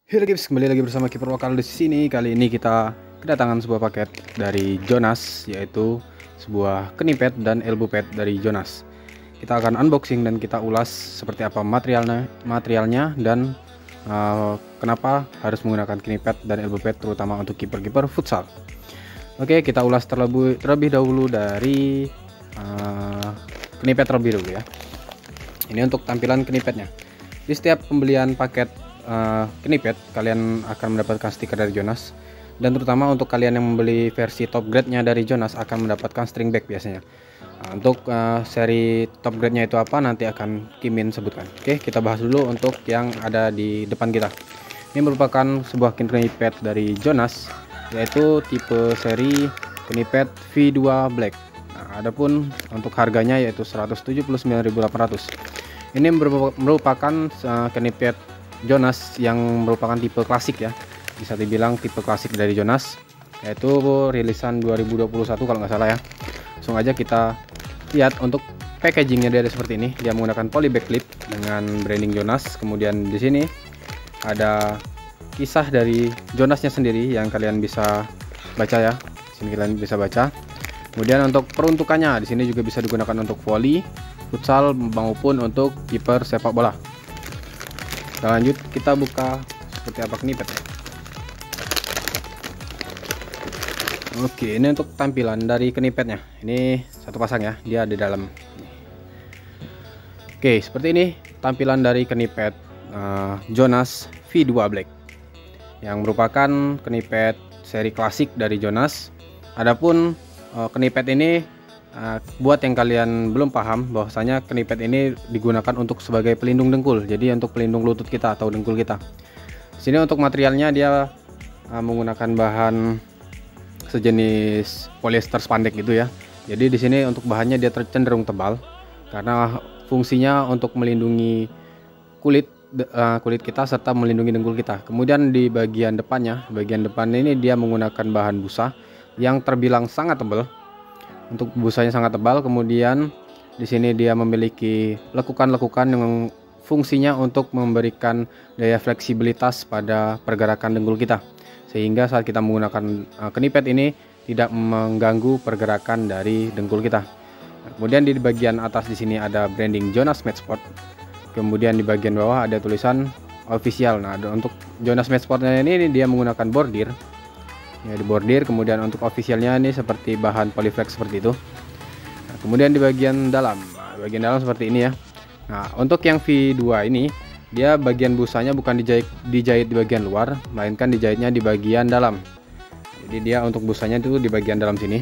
Halo guys, kembali lagi bersama Kiper Lokal di sini. Kali ini kita kedatangan sebuah paket dari Jonas, yaitu sebuah knee pad dan elbow pad dari Jonas. Kita akan unboxing dan kita ulas seperti apa materialnya dan kenapa harus menggunakan knee pad dan elbow pad, terutama untuk kiper-kiper futsal. Oke, kita ulas terlebih dahulu dari knee pad terlebih dahulu ya. Ini untuk tampilan knee padnya. Di setiap pembelian paket knee pad kalian akan mendapatkan stiker dari Jonas, dan terutama untuk kalian yang membeli versi top grade nya dari Jonas akan mendapatkan string bag biasanya. Untuk seri top grade nya itu apa nanti akan Kimin sebutkan. Oke, kita bahas dulu untuk yang ada di depan kita. Ini merupakan sebuah knee pad dari Jonas, yaitu tipe seri knee pad V2 Black. Adapun untuk harganya yaitu 179.800. Ini merupakan knee pad Jonas yang merupakan tipe klasik ya, bisa dibilang tipe klasik dari Jonas, yaitu rilisan 2021 kalau nggak salah ya. Langsung aja kita lihat untuk packagingnya. Dia ada seperti ini. Dia menggunakan polybag clip dengan branding Jonas. Kemudian di sini ada kisah dari Jonasnya sendiri yang kalian bisa baca ya. Di sini kalian bisa baca. Kemudian untuk peruntukannya di sini juga bisa digunakan untuk volley, futsal maupun untuk kiper sepak bola. Kita lanjut, kita buka seperti apa knee pad. Oke, ini untuk tampilan dari knee padnya. Ini satu pasang ya, dia di dalam. Oke, seperti ini tampilan dari knee pad Jonas V2 Black, yang merupakan knee pad seri klasik dari Jonas. Adapun knee pad ini, buat yang kalian belum paham, bahwasanya knee pad ini digunakan untuk sebagai pelindung dengkul, jadi untuk pelindung lutut kita atau dengkul kita. Di sini untuk materialnya dia menggunakan bahan sejenis polyester spandek gitu ya. Jadi di sini untuk bahannya dia cenderung tebal karena fungsinya untuk melindungi kulit kita serta melindungi dengkul kita. Kemudian di bagian depannya, bagian depan ini dia menggunakan bahan busa yang terbilang sangat tebal. Untuk busanya sangat tebal. Kemudian di sini dia memiliki lekukan-lekukan yang fungsinya untuk memberikan daya fleksibilitas pada pergerakan dengkul kita, sehingga saat kita menggunakan knee pad ini tidak mengganggu pergerakan dari dengkul kita. Kemudian di bagian atas di sini ada branding Jonas Match Sport. Kemudian di bagian bawah ada tulisan official. Nah, untuk Jonas Match Sportnya ini dia menggunakan bordir. Ya, di bordir. Kemudian untuk officialnya ini seperti bahan polyflex seperti itu. Nah, kemudian di bagian dalam, seperti ini ya. Nah, untuk yang V2 ini dia bagian busanya bukan dijahit di bagian luar, melainkan dijahitnya di bagian dalam. Jadi dia untuk busanya itu di bagian dalam sini.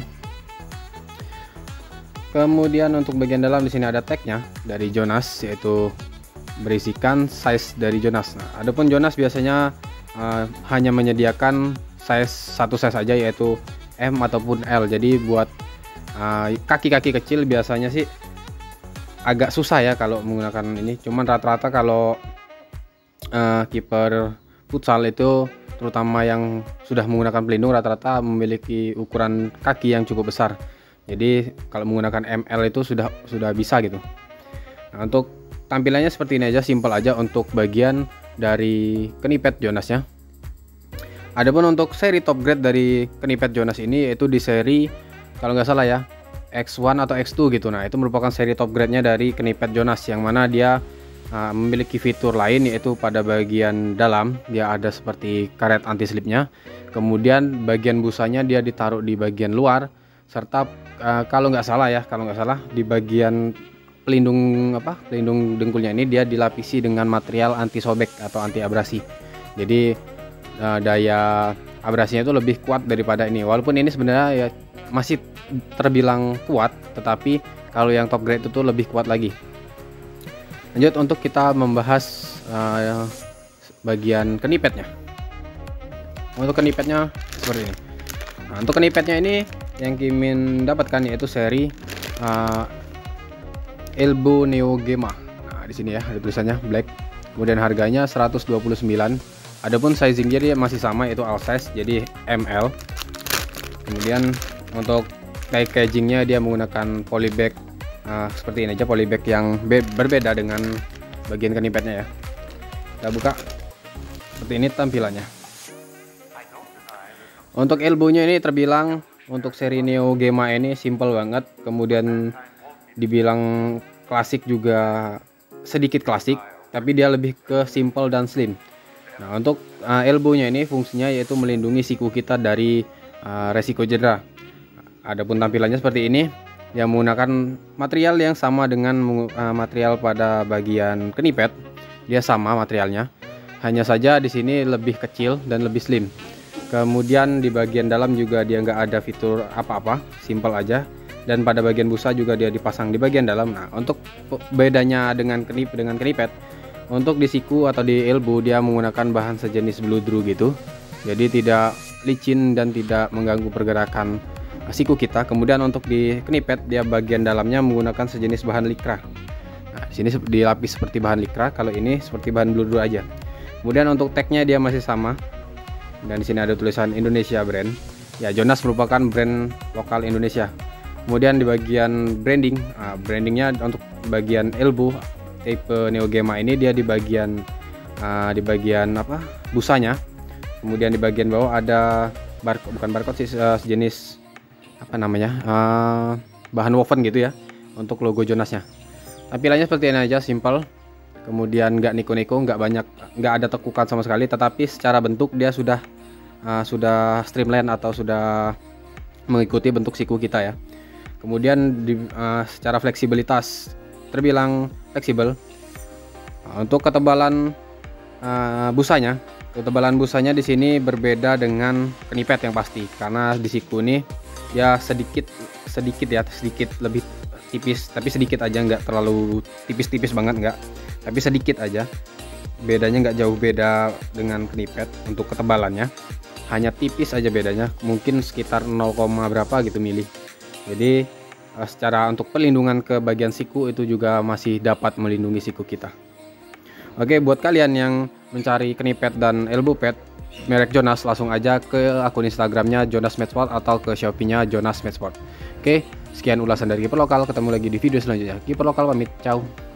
Kemudian untuk bagian dalam di sini ada tagnya dari Jonas, yaitu berisikan size dari Jonas. Nah, adapun Jonas biasanya hanya menyediakan satu size saja, yaitu M ataupun L. Jadi buat kaki-kaki kecil biasanya sih agak susah ya kalau menggunakan ini. Cuman rata-rata kalau kiper futsal itu, terutama yang sudah menggunakan pelindung, rata-rata memiliki ukuran kaki yang cukup besar. Jadi kalau menggunakan ML itu sudah bisa gitu. Nah, untuk tampilannya seperti ini aja, simple aja untuk bagian dari knee pad Jonasnya. Adapun untuk seri top grade dari knee pad Jonas ini, yaitu di seri kalau nggak salah ya X1 atau X2 gitu. Nah, itu merupakan seri top grade nya dari knee pad Jonas, yang mana dia memiliki fitur lain, yaitu pada bagian dalam dia ada seperti karet anti slipnya. Kemudian bagian busanya dia ditaruh di bagian luar, serta kalau nggak salah di bagian pelindung dengkulnya ini dia dilapisi dengan material anti sobek atau anti abrasi. Jadi daya abrasinya itu lebih kuat daripada ini. Walaupun ini sebenarnya ya masih terbilang kuat, tetapi kalau yang top grade itu lebih kuat lagi. Lanjut untuk kita membahas bagian knee padnya. Untuk knee padnya seperti ini. Nah, untuk knee padnya ini yang Kimin dapatkan yaitu seri Elbow Neo Gema. Nah, di sini ya ada tulisannya black. Kemudian harganya 129. Adapun sizingnya dia masih sama, yaitu all size, jadi ML. Kemudian untuk packagingnya dia menggunakan polybag seperti ini aja, polybag yang berbeda dengan bagian knee padnya ya. Kita buka. Seperti ini tampilannya. Untuk elbownya ini terbilang untuk seri Neo Gema ini simple banget, kemudian dibilang klasik juga sedikit klasik, tapi dia lebih ke simple dan slim. Nah, untuk elbownya ini fungsinya yaitu melindungi siku kita dari resiko cedera. Adapun tampilannya seperti ini, yang menggunakan material yang sama dengan material pada bagian knipet. Dia sama materialnya, hanya saja di sini lebih kecil dan lebih slim. Kemudian di bagian dalam juga dia nggak ada fitur apa-apa, simple aja. Dan pada bagian busa juga dia dipasang di bagian dalam. Nah, untuk bedanya dengan knipet, untuk di siku atau di elbow dia menggunakan bahan sejenis bludru gitu. Jadi tidak licin dan tidak mengganggu pergerakan siku kita. Kemudian untuk di knipet dia bagian dalamnya menggunakan sejenis bahan likra. Nah, di sini dilapis seperti bahan likra, kalau ini seperti bahan bludru aja. Kemudian untuk tagnya dia masih sama. Dan di sini ada tulisan Indonesia brand. Ya, Jonas merupakan brand lokal Indonesia. Kemudian di bagian branding, brandingnya untuk bagian elbow tipe Neo Gema ini dia di bagian apa? Busanya. Kemudian di bagian bawah ada bukan barcode sih, sejenis apa namanya? Bahan woven gitu ya untuk logo Jonasnya. Tampilannya seperti ini aja, simple. Kemudian nggak neko-neko, nggak ada tekukan sama sekali, tetapi secara bentuk dia sudah streamline atau sudah mengikuti bentuk siku kita ya. Kemudian secara fleksibilitas terbilang fleksibel. Untuk ketebalan busanya di sini berbeda dengan knipet yang pasti, karena di siku ini ya sedikit lebih tipis, tapi sedikit aja, nggak terlalu tipis-tipis banget, nggak, tapi sedikit aja. Bedanya nggak jauh beda dengan knipet. Untuk ketebalannya hanya tipis aja bedanya, mungkin sekitar 0, berapa gitu mili. Jadi secara untuk perlindungan ke bagian siku itu juga masih dapat melindungi siku kita. Oke, buat kalian yang mencari knipet dan elbow pad merek Jonas, langsung aja ke akun Instagramnya Jonas Medsport atau ke Shopee-nya Jonas Medsport. Oke, sekian ulasan dari Kiper Lokal, ketemu lagi di video selanjutnya. Kiper Lokal pamit, ciao.